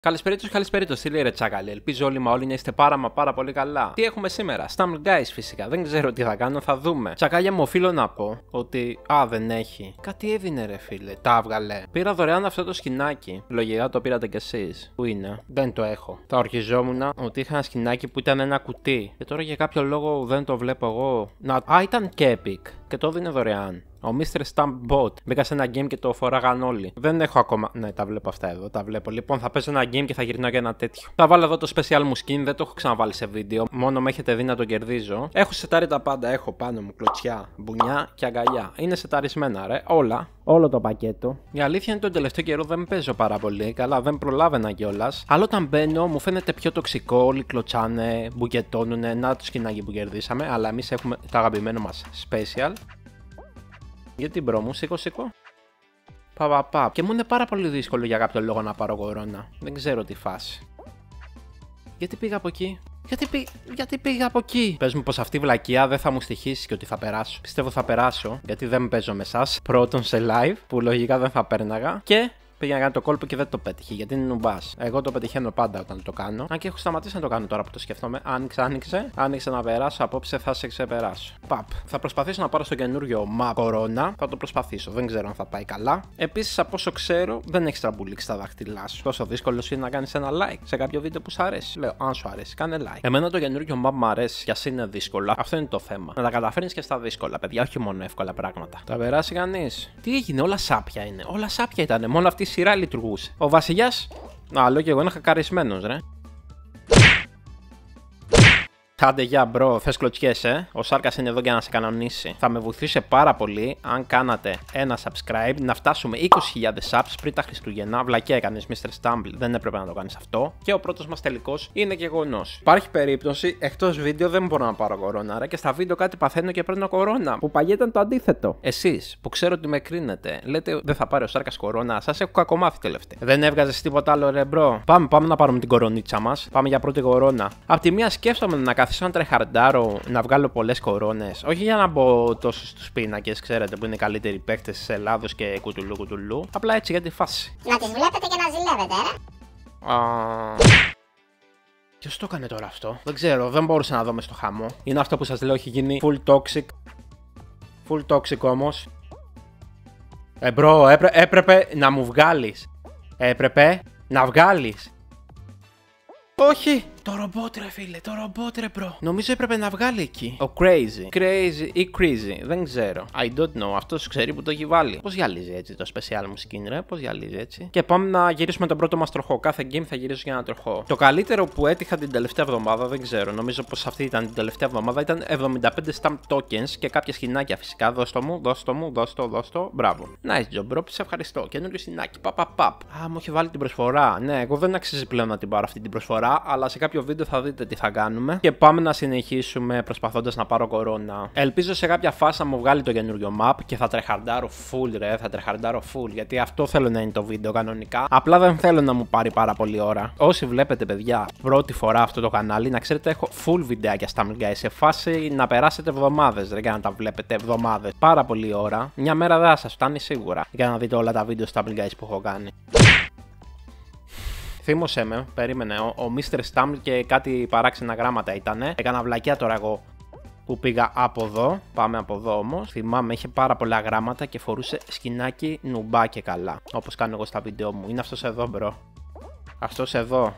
Καλησπέρα, τι λέει ρε τσάκαλη. Ελπίζω όλοι όλοι να είστε πάρα πολύ καλά. Τι έχουμε σήμερα, Stumble Guys φυσικά. Δεν ξέρω τι θα κάνω, θα δούμε. Τσακάλια μου, οφείλω να πω ότι. Δεν έχει. Κάτι έδινε ρε φίλε. Τα έβγαλε. Πήρα δωρεάν αυτό το σκηνάκι. Λογικά το πήρατε κι εσείς. Πού είναι, δεν το έχω. Θα ορκιζόμουν ότι είχα ένα σκηνάκι που ήταν ένα κουτί. Και τώρα για κάποιο λόγο δεν το βλέπω εγώ. Ήταν και epic. Και το έδινε δωρεάν. Ο Mr. Stump Bot. Μπήκα σε ένα game και το φοράγαν όλοι. Δεν έχω ακόμα. Ναι, τα βλέπω αυτά εδώ. Τα βλέπω. Λοιπόν, θα παίζω ένα game και θα γυρνάω για ένα τέτοιο. Θα βάλω εδώ το special μου skin. Δεν το έχω ξαναβάλει σε βίντεο. Μόνο με έχετε δει να το κερδίζω. Έχω σετάρει τα πάντα. Έχω πάνω μου κλωτσιά, μπουνιά και αγκαλιά. Είναι σεταρισμένα, ρε. Όλα. Όλο το πακέτο. Η αλήθεια είναι ότι τον τελευταίο καιρό δεν παίζω πάρα πολύ. Καλά, δεν προλάβαινα κιόλα. Αλλά όταν μπαίνω μου φαίνεται πιο τοξικό. Όλοι κλωτσάνε, μπουκετώνουνε. Να το σκηνάκι που κερδίσαμε. Αλλά εμεί έχουμε το αγαπημένο μα special. Γιατί μπρο μου, σήκω. Και μου είναι πάρα πολύ δύσκολο για κάποιο λόγο να πάρω κορώνα. Δεν ξέρω τι φάση. Γιατί πήγα από εκεί. Γιατί πήγα από εκεί. Πες μου πως αυτή η βλακεία δεν θα μου στοιχήσει και ότι θα περάσω. Πιστεύω θα περάσω, γιατί δεν παίζω με εσάς. Πρώτον σε live, που λογικά δεν θα πέρναγα. Και πήγα να κάνω το κόλπο και δεν το πέτυχε, γιατί είναι νουμπάς. Εγώ το πετυχαίνω πάντα όταν το κάνω. Αν και έχω σταματήσει να το κάνω τώρα που το σκεφτόμαι. Άνοιξε να περάσω. Απόψε θα σε ξεπεράσω. Παπ. Θα προσπαθήσω να πάρω στο καινούριο map κορώνα. Θα το προσπαθήσω. Δεν ξέρω αν θα πάει καλά. Επίσης, από όσο ξέρω, δεν έχει τραμπουλήξει τα δάχτυλά σου. Τόσο δύσκολο είναι να κάνει ένα like σε κάποιο βίντεο που σου αρέσει. Λέω, αν σου αρέσει, κάνε like. Εμένα το καινούριο map μου αρέσει, κι ας είναι δύσκολο. Αυτό είναι το θέμα. Να τα καταφέρνει και στα δύσκολα, παιδιά, όχι μόνο εύκολα πράγματα. Θα περάσει κανεί. Τι έγινε, όλα σάπια είναι. Όλα σάπια ήταν. Μόνο αυτή σειρά λειτουργούσε. Ο βασιλιάς. Λέω και εγώ είναι χακαρισμένος, ρε. Άντε γεια μπρο, θες κλωτσιές, Ο Σάρκας είναι εδώ για να σε κανονίσει. Θα με βοηθούσε πάρα πολύ αν κάνατε ένα subscribe, να φτάσουμε 20.000 subs πριν τα Χριστούγεννα. Βλακιά έκανες Mr. Stumble, δεν έπρεπε να το κάνεις αυτό. Και ο πρώτος μας τελικός είναι γεγονός. Υπάρχει περίπτωση, εκτός βίντεο δεν μπορώ να πάρω κορώνα, ρε, και στα βίντεο κάτι παθαίνω και παίρνω κορώνα. Που παλιά ήταν το αντίθετο. Εσείς που ξέρω ότι με κρίνετε, λέτε δεν θα πάρει ο Σάρκας κορώνα, σας έχω κακομάθει τελευταία. Δεν έβγαζες τίποτα άλλο, ρε μπρο. Πάμε να πάρουμε την κορονίτσα μας. Πάμε για πρώτη κορώνα. Απ' τη μία σκέφτομαι να καθίσω να τρεχαρντάρω, να βγάλω πολλές κορώνες. Όχι για να μπω τόσο στους πίνακες, ξέρετε, που είναι οι καλύτεροι παίκτες της Ελλάδος και κουτουλού. Απλά έτσι για τη φάση. Να τις βλέπετε και να ζηλεύετε, Ποιος το έκανε τώρα αυτό? Δεν ξέρω, δεν μπορούσα να δω μες στο χαμό. Είναι αυτό που σας λέω, έχει γίνει full toxic. Full toxic όμως. Μπρο, έπρεπε να μου βγάλεις. Έπρεπε να βγάλεις. Όχι! Το ρομπότ ρε φίλε, το ρομπότ ρε μπρο. Νομίζω έπρεπε να βγάλει εκεί. Ο Crazy ή Crazy, δεν ξέρω. I don't know, αυτός ξέρει που το έχει βάλει. Πώς γυαλίζει έτσι το special μου skin ρε, πώς γυαλίζει έτσι. Και πάμε να γυρίσουμε τον πρώτο μας τροχό. Κάθε game θα γυρίσω για ένα τροχό. Το καλύτερο που έτυχα την τελευταία εβδομάδα, δεν ξέρω, νομίζω πως αυτή ήταν την τελευταία εβδομάδα, ήταν 75 stamp tokens και κάποια σκηνάκια φυσικά. Δώσ' το. Μπράβο. Nice job bro, σε ευχαριστώ. Καινούριο σκηνάκι. Παπ. Μου έχει βάλει την προσφορά. Ναι, εγώ δεν αξίζει πλέον να την πάρω αυτή την προσφορά, αλλά σε κάποιο βίντεο θα δείτε τι θα κάνουμε. Και πάμε να συνεχίσουμε προσπαθώντας να πάρω κορώνα. Ελπίζω σε κάποια φάση να μου βγάλει το καινούριο map και θα τρεχαρντάρω full, ρε. Θα τρεχαρντάρω full. Γιατί αυτό θέλω να είναι το βίντεο κανονικά. Απλά δεν θέλω να μου πάρει πάρα πολύ ώρα. Όσοι βλέπετε, παιδιά, πρώτη φορά αυτό το κανάλι, να ξέρετε, έχω full βιντεάκια Stumble Guys. Σε φάση να περάσετε εβδομάδες, ρε, για να τα βλέπετε εβδομάδες. Πάρα πολύ ώρα. Μια μέρα δεν θα σας φτάνει σίγουρα για να δείτε όλα τα βίντεο Stumble Guys που έχω κάνει. Θύμωσέ με, περίμενε, ο Mr. Stumble και κάτι παράξενα γράμματα ήτανε. Έκανα βλακιά τώρα εγώ που πήγα από εδώ. Πάμε από εδώ όμως. Θυμάμαι, είχε πάρα πολλά γράμματα και φορούσε σκηνάκι νουμπά και καλά. Όπως κάνω εγώ στα βίντεο μου. Είναι αυτός εδώ, μπρο. Αυτός εδώ.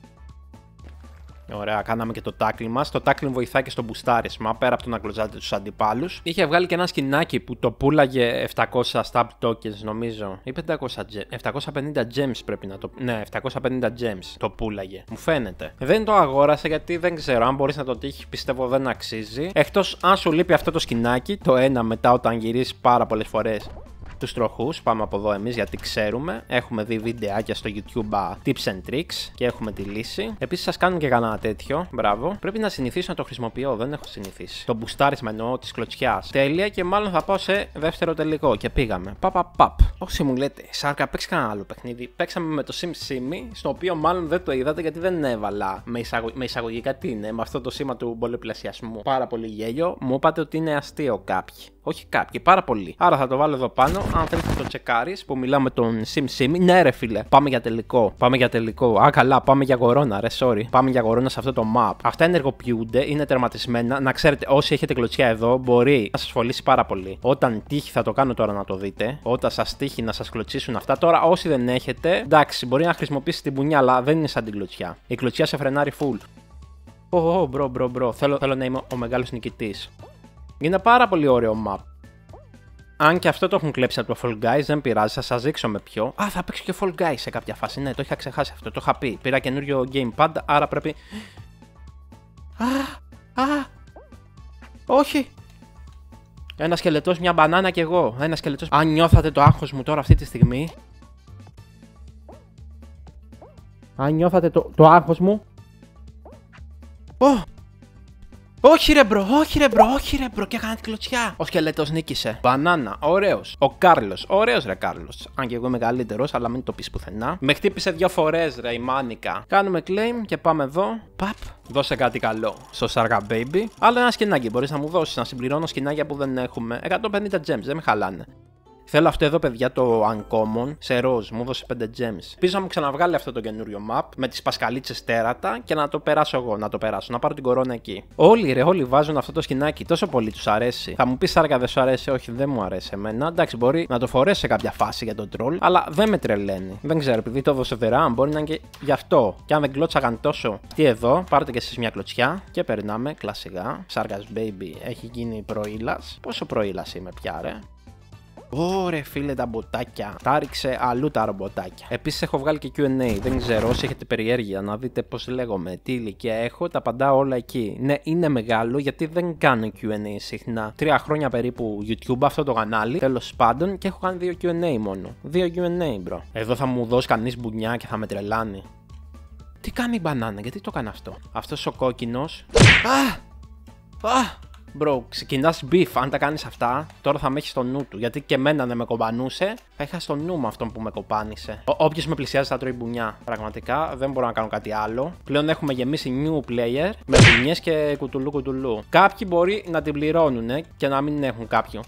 Ωραία, κάναμε και το tackling μας. Το tackling βοηθάει και στο μπουστάρισμα πέρα από το να κλωτσάτε τους αντιπάλους. Είχε βγάλει και ένα σκηνάκι που το πούλαγε 700 stab tokens, νομίζω. Ή 750 gems πρέπει να το. Ναι, 750 gems το πούλαγε. Μου φαίνεται. Δεν το αγόρασα γιατί δεν ξέρω. Αν μπορείς να το τύχει, πιστεύω δεν αξίζει. Εκτός αν σου λείπει αυτό το σκηνάκι, το ένα μετά όταν γυρίσει πάρα πολλές φορές τους τροχούς. Πάμε από εδώ εμείς γιατί ξέρουμε. Έχουμε δει βιντεάκια στο YouTube tips and tricks και έχουμε τη λύση. Επίσης σας κάνουν και κανένα τέτοιο. Μπράβο. Πρέπει να συνηθίσω να το χρησιμοποιώ. Δεν έχω συνηθίσει. Το μπουστάρισμα εννοώ της κλωτσιάς. Τέλεια και μάλλον θα πάω σε δεύτερο τελικό. Και πήγαμε. Παπ. Όσοι μου λέτε, Σάρκα, παίξει κανένα άλλο παιχνίδι. Παίξαμε με το SimSimi, στο οποίο μάλλον δεν το είδατε γιατί δεν έβαλα με εισαγωγικά τι είναι. Με αυτό το σήμα του πολλαπλασιασμού. Πάρα πολύ γέλιο. Μου είπατε ότι είναι αστείο κάποιοι. Όχι κάποιοι, πάρα πολλοί. Άρα θα το βάλω εδώ πάνω. Αν θέλει να το τσεκάρει που μιλάμε με τον SimSim. Ναι, ρε φίλε, πάμε για τελικό. Πάμε για τελικό. Α, καλά, πάμε για κορώνα, ρε, sorry. Πάμε για κορώνα σε αυτό το map. Αυτά ενεργοποιούνται, είναι τερματισμένα. Να ξέρετε, όσοι έχετε κλωτσιά εδώ, μπορεί να σα φωλήσει πάρα πολύ. Όταν τύχει, θα το κάνω τώρα να το δείτε. Όταν σα τύχει να σα κλωτσίσουν αυτά. Τώρα, όσοι δεν έχετε, εντάξει, μπορεί να χρησιμοποιήσει την πουνιά, αλλά δεν είναι σαν την κλωτσιά. Η κλωτσιά σε φρενάρει full. Μπρο. Θέλω να είμαι ο μεγάλος νικητής. Είναι πάρα πολύ ωραίο map. Αν και αυτό το έχουν κλέψει από το Fall Guys, δεν πειράζει, θα σας δείξω με ποιο. Α, θα παίξω και Fall Guys σε κάποια φάση. Ναι, το είχα ξεχάσει αυτό, το είχα πει. Πήρα καινούριο gamepad, άρα πρέπει. Όχι! Ένα σκελετός, μια μπανάνα κι εγώ. Ένα σκελετός. Αν νιώθατε το άγχος μου τώρα αυτή τη στιγμή. Αν νιώθατε το άγχος μου. Όχι ρε μπρο, και έκανα την κλωτσιά. Ο σκελετός νίκησε. Μπανάνα, ωραίος. Ο Κάρλος, ωραίος ρε Κάρλος. Αν και εγώ είμαι καλύτερος, αλλά μην το πεις πουθενά. Με χτύπησε 2 φορές ρε η μάνικα. Κάνουμε claim και πάμε εδώ. Παπ, δώσε κάτι καλό στο Sarga Baby. Άλλο ένα σκηνάκι, μπορείς να μου δώσεις να συμπληρώνω σκηνάκια που δεν έχουμε. 150 gems, δεν με χαλάνε. Θέλω αυτό εδώ, παιδιά, το Uncommon σε ροζ. Μου δώσε 5 gems. Πίσω να μου ξαναβγάλει αυτό το καινούριο map με τις πασκαλίτσες τέρατα και να το περάσω εγώ. Να πάρω την κορώνα εκεί. Όλοι βάζουν αυτό το σκηνάκι. Τόσο πολύ τους αρέσει. Θα μου πει Σάργα, δεν σου αρέσει? Όχι, δεν μου αρέσει εμένα. Εντάξει, μπορεί να το φορέσει σε κάποια φάση για τον troll, αλλά δεν με τρελαίνει. Δεν ξέρω, επειδή το έδωσε δωρεάν, μπορεί να είναι και γι' αυτό. Και αν δεν κλώτσαγαν τόσο. Τι εδώ, πάρτε και εσείς μια κλωτσιά και περνάμε κλασικά. Sarga's Baby έχει γίνει προήλας. Πόσο προήλας είμαι πια, ρε? Ωρε φίλε, τα μποτάκια. Τα ρίξε αλλού τα ρομποτάκια. Επίσης έχω βγάλει και Q&A. Δεν ξέρω, όσοι έχετε περιέργεια να δείτε πώς λέγομαι, τι ηλικία έχω, τα απαντάω όλα εκεί. Ναι, είναι μεγάλο γιατί δεν κάνω Q&A συχνά. 3 χρόνια περίπου YouTube αυτό το κανάλι. Τέλος πάντων, και έχω κάνει 2 Q&A μόνο. 2 Q&A, bro. Εδώ θα μου δώσει κανείς μπουνιά και θα με τρελάνει. Τι κάνει η μπανάνα, γιατί το κάνει αυτό? Αυτός ο κόκκινος. Bro, ξεκινάς beef. Αν τα κάνεις αυτά, τώρα θα με έχει στο νου του. Γιατί και εμένα δεν με κομπανούσε, θα είχα στο νου με αυτόν που με κοπάνισε. Όποιος με πλησιάζει θα τρώει μπουνιά. Πραγματικά δεν μπορώ να κάνω κάτι άλλο. Πλέον έχουμε γεμίσει new player με μπουνιές και κουτουλού. Κάποιοι μπορεί να την πληρώνουν και να μην έχουν κάποιο.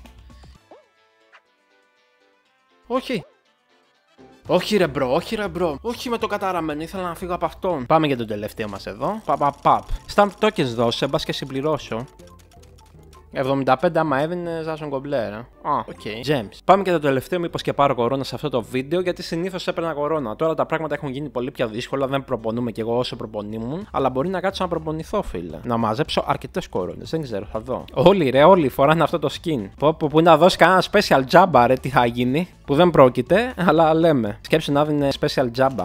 Όχι. Όχι ρε μπρο, όχι με το καταραμένο, ήθελα να φύγω από αυτόν. Πάμε για τον τελευταίο μας εδώ. Παπ. Stamp tokens δώσε, μπας και συμπληρώσω. 75 άμα έδινε Ζάσον Κομπλέρα. Οκ. Gems. Πάμε και το τελευταίο, μήπως και πάρω κορώνα σε αυτό το βίντεο, γιατί συνήθως έπαιρνα κορώνα. Τώρα τα πράγματα έχουν γίνει πολύ πιο δύσκολα, δεν προπονούμε κι εγώ όσο προπονήμουν, αλλά μπορεί να κάτσω να προπονηθώ, φίλε. Να μαζέψω αρκετές κορώνες, δεν ξέρω, θα δω. Όλοι φοράνε αυτό το skin. Που να δώσει κανένα special jabba, ρε, τι θα γίνει. Που δεν πρόκειται, αλλά λέμε. Σκέψου να δίνει special jabba.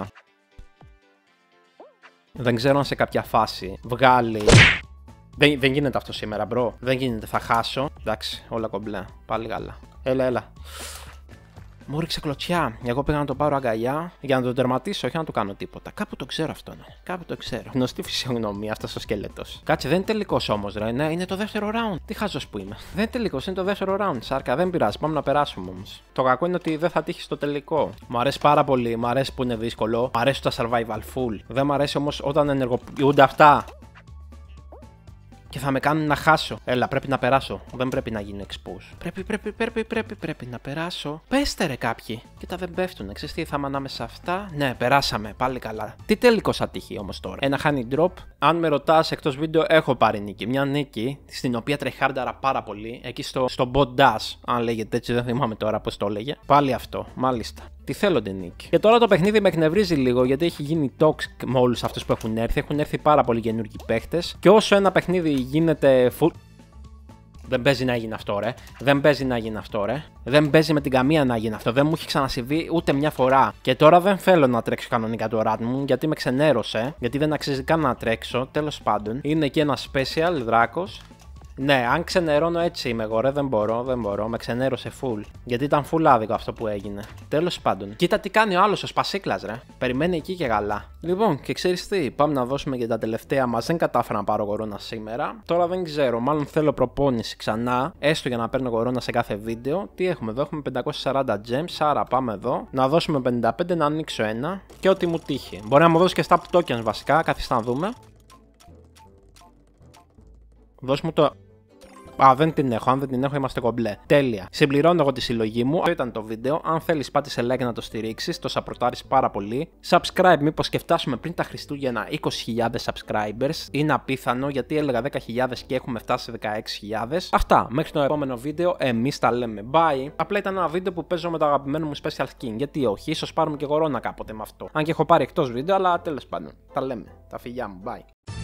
Δεν ξέρω αν σε κάποια φάση βγάλει. Δεν γίνεται αυτό σήμερα, μπρο. Δεν γίνεται, θα χάσω. Εντάξει, όλα κομπλέ. Πάλι καλά. Έλα. Μου ρίξε κλωτσιά. Εγώ πήγα να το πάρω αγκαλιά για να το τερματίσω, όχι να του κάνω τίποτα. Κάπου το ξέρω αυτό, ναι. Κάπου το ξέρω. Γνωστή φυσιογνωμία αυτό ο σκέλετος. Κάτσε, δεν είναι τελικός όμως, ρε. Ναι, είναι το δεύτερο round. Τι χάζος που είμαι. Δεν είναι τελικός, είναι το δεύτερο round. Σάρκα, δεν πειράζει. Πάμε να περάσουμε όμως. Το κακό είναι ότι δεν θα τύχει στο τελικό. Μου αρέσει πάρα πολύ. Μου αρέσει που είναι δύσκολο. Μου αρέσει τα survival full. Δεν μου αρέσει όμως όταν ενεργοποιούνται αυτά. Και θα με κάνουν να χάσω. Έλα, πρέπει να περάσω. Δεν πρέπει να γίνει expose. Πρέπει να περάσω. Πέστε ρε κάποιοι. Κοίτα, δεν πέφτουνε. Ξέρεις τι, θα μανάμε σε αυτά. Ναι, περάσαμε. Πάλι καλά. Τι τελικός θα τύχει όμως τώρα? Ένα honey drop. Αν με ρωτάς εκτός βίντεο, έχω πάρει νίκη. Μια νίκη στην οποία τρεχάρνταρα πάρα πολύ. Εκεί στο bot dash, αν λέγεται έτσι, δεν θυμάμαι τώρα πώς το έλεγε. Πάλι αυτό, μάλιστα. Τι θέλω την νίκη. Και τώρα το παιχνίδι με εκνευρίζει λίγο γιατί έχει γίνει toxic με όλους αυτούς που έχουν έρθει. Έχουν έρθει πάρα πολλοί καινούργιοι παίχτες. Και όσο ένα παιχνίδι γίνεται full. Δεν παίζει να γίνει αυτό, ρε. Δεν παίζει με την καμία να γίνει αυτό. Δεν μου έχει ξανασυμβεί ούτε μια φορά. Και τώρα δεν θέλω να τρέξω κανονικά το run μου γιατί με ξενέρωσε. Γιατί δεν αξίζει καν να τρέξω. Τέλος πάντων. Είναι εκεί ένα special δράκος. Ναι, αν ξενερώνω έτσι είμαι εγώ, ρε. Δεν μπορώ. Με ξενέρωσε full. Γιατί ήταν full άδικο αυτό που έγινε. Τέλος πάντων. Κοίτα τι κάνει ο άλλος ο Σπασίκλας, ρε. Περιμένει εκεί και γαλά. Λοιπόν, και ξέρεις τι, πάμε να δώσουμε και τα τελευταία μας. Δεν κατάφερα να πάρω κορώνα σήμερα. Τώρα δεν ξέρω, μάλλον θέλω προπόνηση ξανά. Έστω για να παίρνω κορώνα σε κάθε βίντεο. Τι έχουμε εδώ, έχουμε 540 gems. Άρα πάμε εδώ. Να δώσουμε 55, να ανοίξω ένα. Και ό,τι μου τύχει. Μπορεί να μου δώσει και στα tokens βασικά, καθίστε να δούμε. Δώσ' μου το. Α, δεν την έχω. Αν δεν την έχω, είμαστε κομπλέ. Τέλεια. Συμπληρώνω εγώ τη συλλογή μου. Αυτό ήταν το βίντεο. Αν θέλεις, πάτησε like να το στηρίξεις. Το σαπορτάρεις πάρα πολύ. Subscribe, μήπως και φτάσουμε πριν τα Χριστούγεννα 20.000 subscribers. Είναι απίθανο γιατί έλεγα 10.000 και έχουμε φτάσει σε 16.000. Αυτά. Μέχρι το επόμενο βίντεο, εμείς τα λέμε. Bye. Απλά ήταν ένα βίντεο που παίζω με το αγαπημένο μου Special Skin. Γιατί όχι, ίσως πάρουμε και γορώνα κάποτε με αυτό. Αν και έχω πάρει εκτός βίντεο, αλλά τέλος πάντων. Τα λέμε. Τα φιλιά μου. Bye.